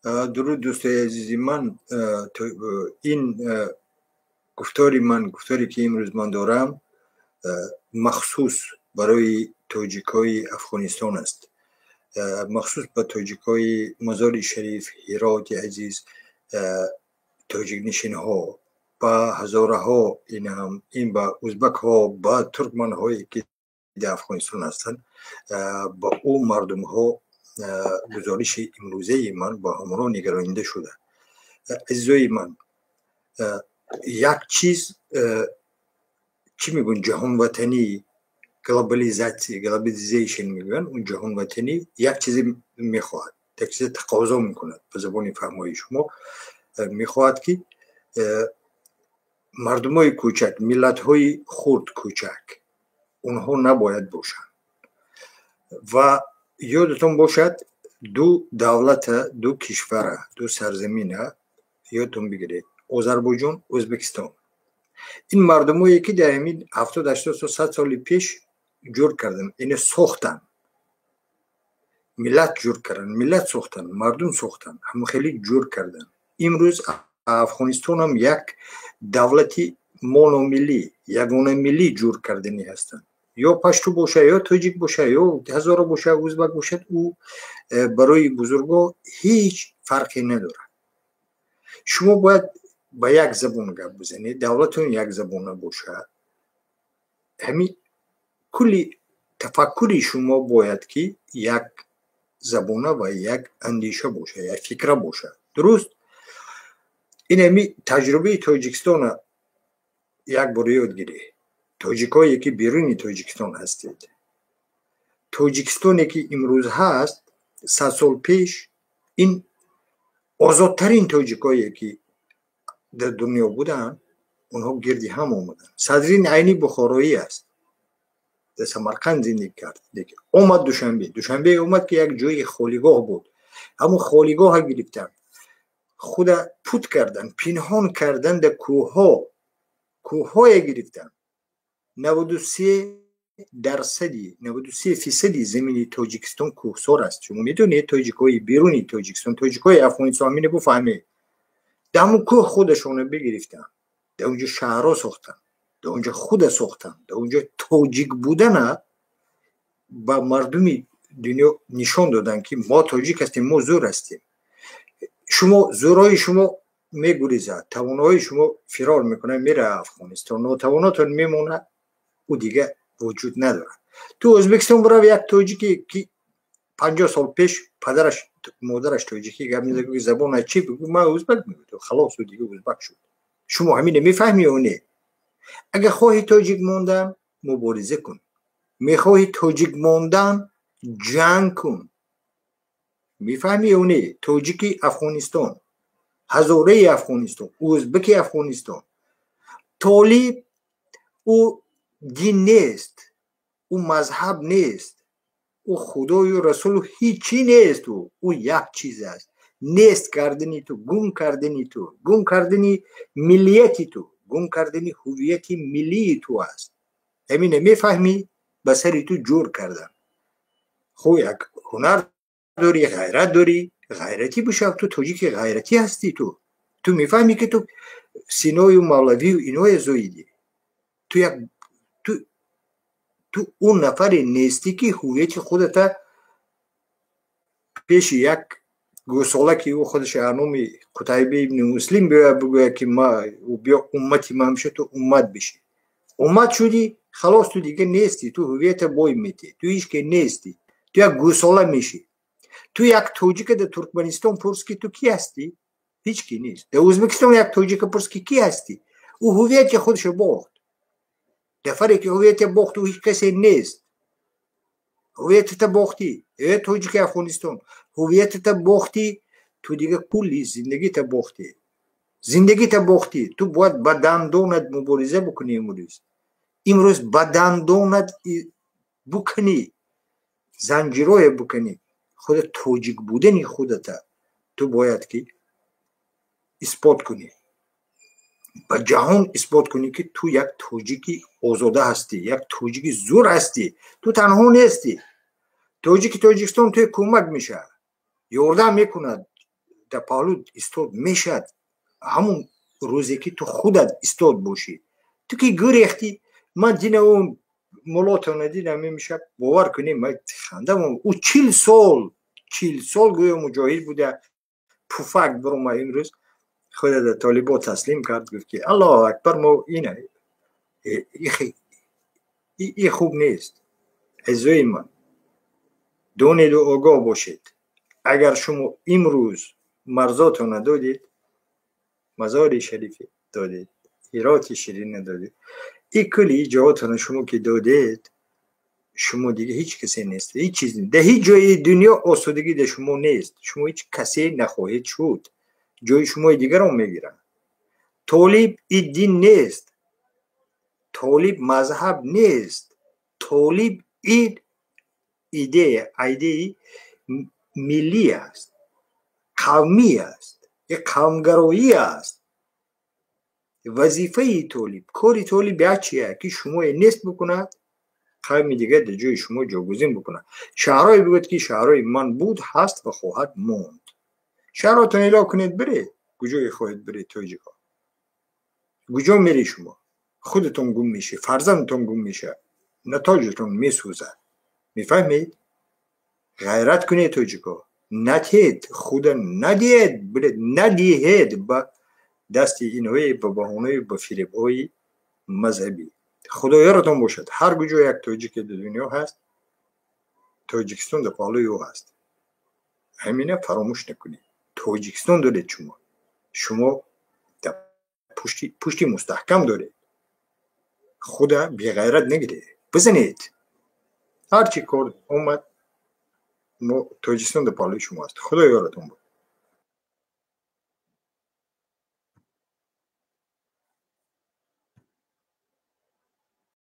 درود دوستای عزیزی من. این گفتاری که امروز من دارم مخصوص برای تاجیکای افغانستان است، مخصوص به تاجیکای مزار شریف، هرات عزیز، تاجیک نشین ها، با هزاره ها، این با ازبک ها، با ترکمن هایی که در افغانستان هستند، با او مردم ها گزارش امروزه من با همراه نگراننده شده. عزیزای من، یک چیز چی میگن جهان وطنی، گلوبالیزیشن میگن، اون جهان وطنی یک چیز میخواهد، یک چیز تقاضا میکند به زبان فهمای شما، میخواهد که مردم های کوچک، ملت های خرد کوچک اونها نباید باشند و یادتون باشد دو دولت، دو کشور، دو سرزمین یادتون بگیرید، آذربایجان، ازبکستان. این مردمایی که در همین 70 80 100 سال پیش جور کردن، این ساختن، ملت جور کردن، ملت ساختن، مردم ساختن، هم خیلی جور کردن. امروز افغانستان هم یک دولتی مونوملی، یگانه ملی جور کردنی هستن، یا پشتو باشه، یا تاجیک باشه، یا هزاره باشه، ازبک باشه، او برای بزرگا هیچ فرقی نداره. شما باید با یک زبان گپ بزنید، دولتون یک زبانه باشه، همین کلی تفکری شما باید که یک زبانه و یک اندیشه باشه، یک فکره باشه. درست؟ این همین تجربه تاجیکستان یک بار یاد گیری. تاجیکایی که بیرون تاجیکستان هستید، تاجیکستانی که امروز هست 100 سال پیش این آزادترین تاجیکایی که در دنیا بودن اونها گردی هم آمدن. صدرین عینی بخارایی است، در سمرقند زندگی کرد. اومد دوشنبه اومد که یک جای خالیگاه بود، همون خالیگاه ها گرفتن، خود پوت کردن، پنهان کردن در کوه های گرفتن. 93% زمین تاجیکستان کوهسار است. شما میدونید تاجیکای بیرونی تاجیکستان، تاجیکای افغانستان می نفهمه، در همون کوه خودشونه بگرفتن، در اونجا شهرها ساختن، در اونجا خود ساختن، در اونجا تاجیک بودن با مردمی دنیا نشان دادن که ما تاجیک هستیم، ما زور هستیم. شما زورای شما میگریزه، توانایی شما فرار میکنه، میره افغانستان، ناتواناتون میمونه، او دیگه وجود نداره. تو ازبکستان برای یک تاجیکی که 50 سال پیش پدرش مادرش تاجیکی گپ میزد که زبان چی بگو، من ازبک میگم، خلاص و دیگه ازبک شد. شما همین میفهمی یا نه؟ اگه خواهی تاجیک موندن مبارزه کن، میخواهی تاجیک موندن جنگ کن. میفهمی یا نه؟ تاجیکی افغانستان، هزاره افغانستان، ازبک افغانستان، طالب او دین نیست، او مذهب نیست، او خدای و رسول هیچی نیست، او یک چیز است، نیست کردنی تو، گم کردنی تو، گم کردنی ملیتی تو، گم کردنی هویت ملی تو است. همینه میفهمی؟ بسری تو جور کردن. خو یک هنر داری، غیرت داری، غیرتی بشه، تو تاجیک غیرتی هستی. تو میفهمی که تو سینای و مولوی و اینای زویدی، تو اون نفر نیستی که هویت خودت پیش یک گوساله که او خودش ارنوم قتیبه ابن مسلم بگوید که ما بیا امتی ما همشه، تو امت بشی، امت شدی، خلاص تو دیگه نیستی، تو هویت بای میتی، تو هیچ که نیستی، تو یک گوساله میشی. تو یک تاجیک در ترکمنستان پرس که تو کی هستی؟ هیچ کی نیست. در ازبکستان یک تاجیک پرس که کی هستی؟ او هویت خودش باخت. دفعه که هویت باخت و هیچ کسی نیست. هویت تا باختی، تاجیک افغانستان هویت تا باختی، تو دیگه کلی زندگی تا باختی، زندگی تا باختی. تو باید با دندانت مبارزه بکنی. امروز با دندانت بکنی، زنجیرای بکنی، خودت تاجیک بودنی خودت تو باید که اثبات کنی، با جهان اثبات کنی که تو یک تاجیکی آزاده هستی، یک تاجیکی زور هستی، تو تنها نیستی. تاجیکستان توی کمک میشه، یاردم میکند، در پالو استاد میشد همون روزی که تو خودت استاد باشی. تو که گریختی من دینا اون مولاتو ندیدم میشه باور کنی من خندم او 40 سال گویا مجاهد بوده پوفک برو ما امروز خود در طالبان تسلیم کرد گفت که الله اکبر ما اینه این خوب نیست. عزیزای من دونید و آگاه باشید اگر شما امروز مرزاتو ندادید مزار شریف دادید هرات شیرین ندادید این کلی جهاتون شما که دادید شما دیگه هیچ کسی نیست هیچ چیز نیست. در هیچ جای دنیا آسودگی در شما نیست. شما هیچ کسی نخواهید شد جای شما دیگر رو میگیرن. طالب این دین نیست طالب مذهب نیست طالب این ایده ملی است قومی است یک قومگرایی است. وظیفه طالب کاری طالب چیه که شما نیست بکند قوم دیگه در جای شما جاگزین بکنه. شهرهای بگوید که شهرهای من بود هست و خواهد موند. شهراتون اعلام کنید برید کجای خواهید برید توجیکا کجا میری شما خودتون گم میشه فرزندتون گم میشه نتاجتون میسوزه. میفهمید؟ غیرت کنید توجیکا ندید خود ندید برید ندید با دست اینوی با بهانه با فریب‌های مذهبی. خدا یارتون باشد هر کجا یک تاجیک در دنیا هست تاجیکستان در پالوی او هست. همینه فراموش نکنید. تاجیکستان دارید شما در پشتی مستحکم دارید. خدا بی غیرت نگیرید بزنید هرچی کار اومد تاجیکستان در پالوی شما هست. خدا یارتون بود.